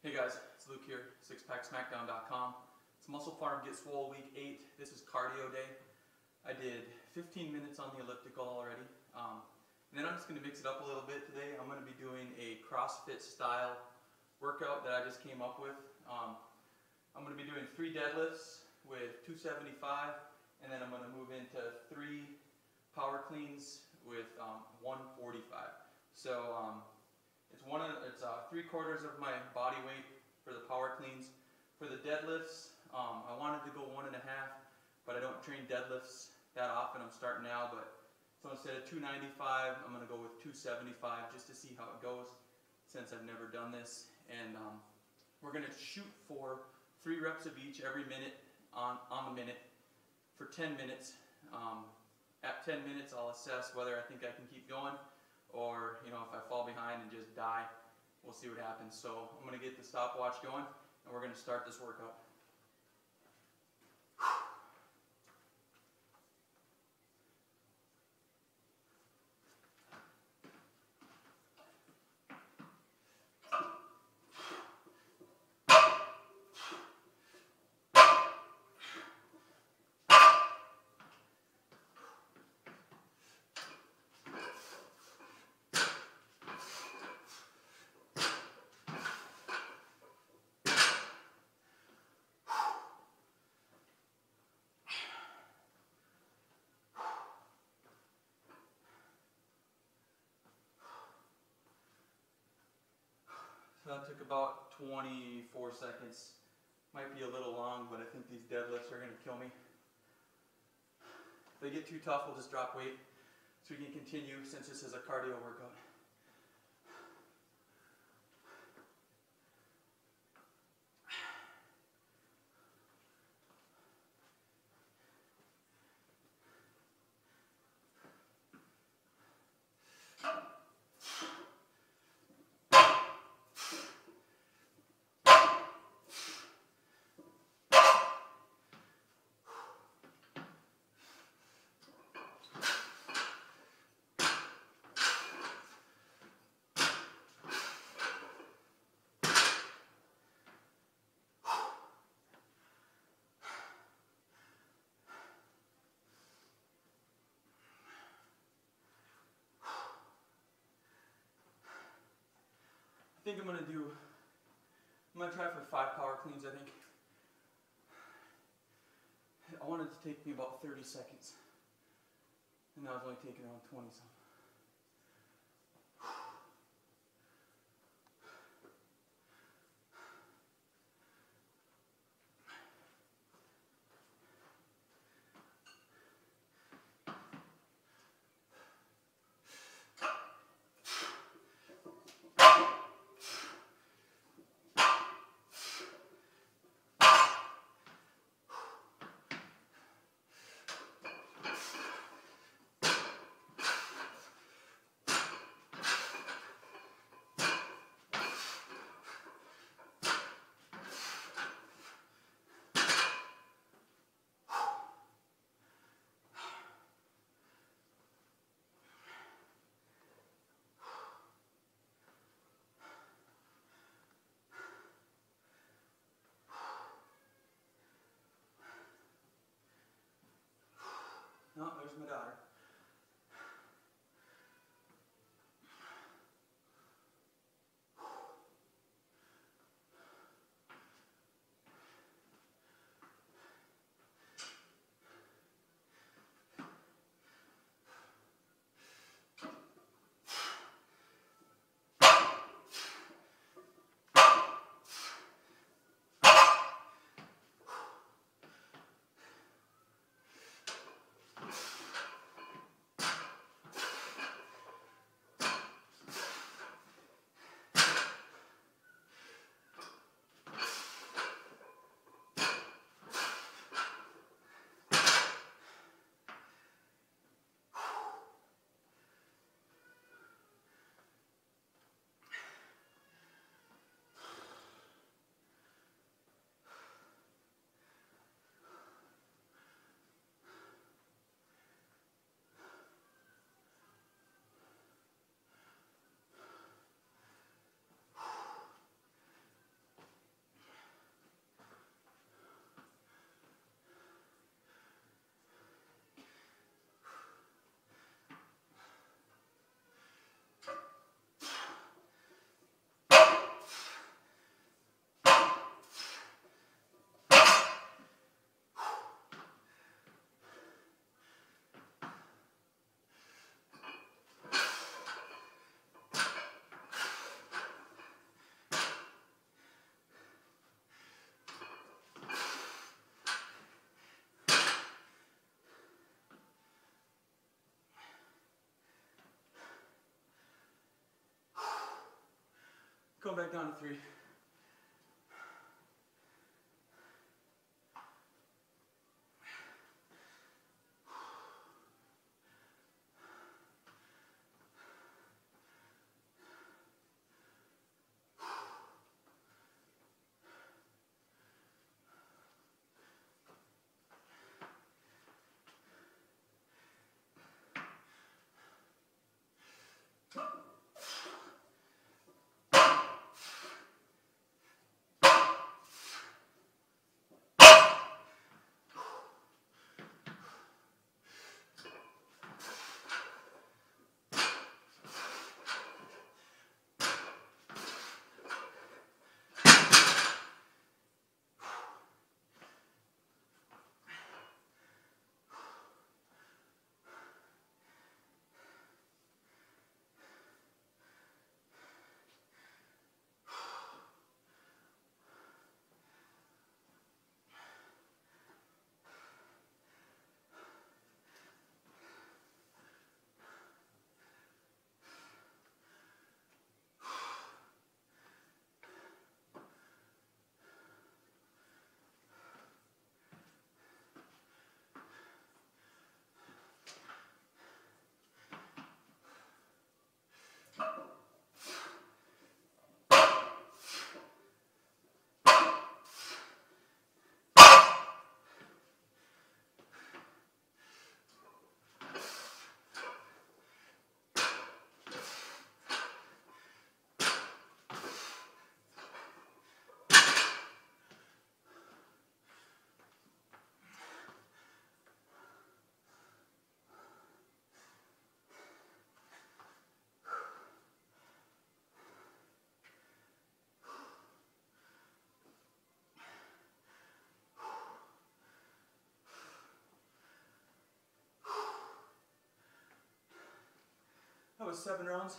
Hey guys, it's Luke here, sixpacksmackdown.com. It's Muscle Farm Get Swole Week 8. This is cardio day. I did 15 minutes on the elliptical already. And then I'm just going to mix it up a little bit today. I'm going to be doing a CrossFit style workout that I just came up with. I'm going to be doing 3 deadlifts with 275, and then I'm going to move into 3 power cleans with 145. So it's 3/4 of my body weight for the power cleans. For the deadlifts, I wanted to go 1.5, but I don't train deadlifts that often. I'm starting now, so instead of 295, I'm going to go with 275 just to see how it goes, since I've never done this. And we're going to shoot for 3 reps of each every minute on the minute for 10 minutes. At 10 minutes, I'll assess whether I think I can keep going, or if I fall behind and just die. We'll see what happens. So I'm going to get the stopwatch going, and we're going to start this workout. So that took about 24 seconds. Might be a little long, but I think these deadlifts are going to kill me. If they get too tough, we'll just drop weight so we can continue, since this is a cardio workout. I think I'm going to try for 5 power cleans, I think. I wanted to take me about 30 seconds, and that was only taking around 20 something. going back down to 3. That was 7 rounds.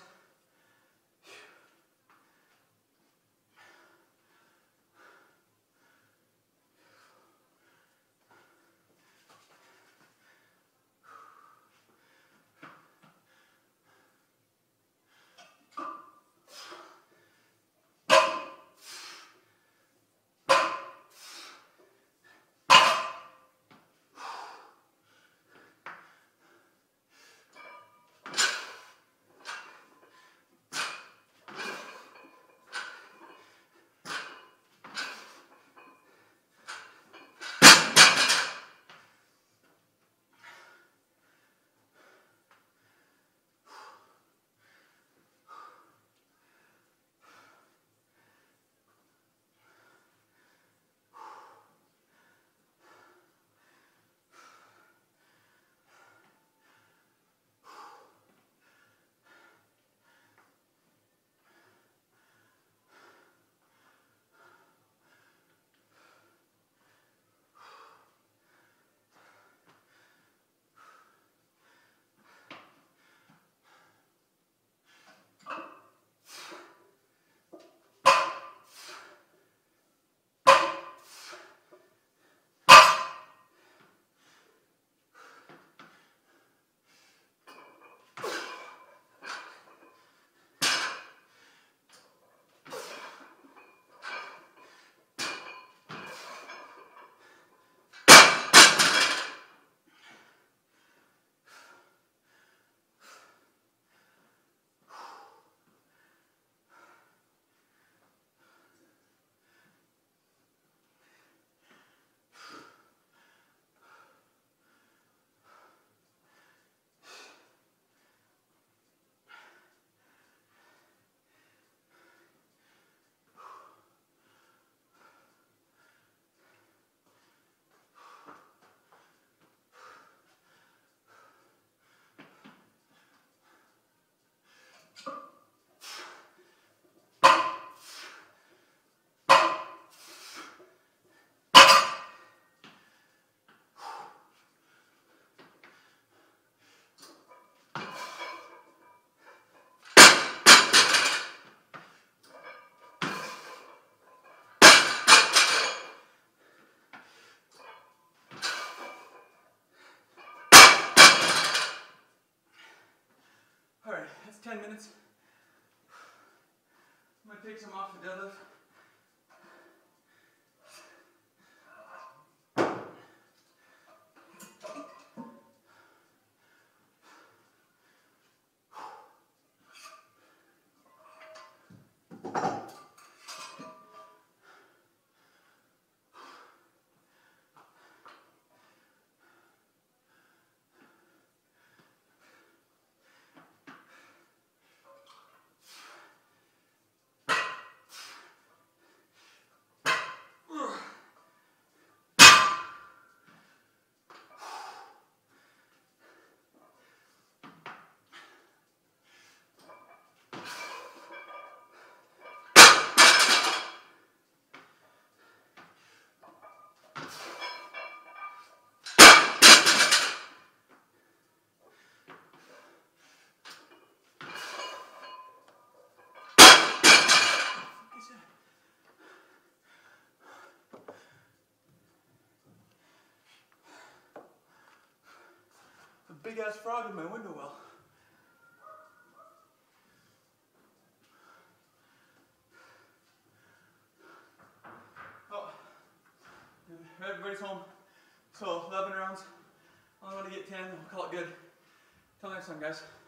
Alright, that's 10 minutes. I'm going to take some off the deadlift. A big ass frog in my window well. Oh, everybody's home. So 11 rounds. I only want to get 10. We'll call it good. Till next time, guys.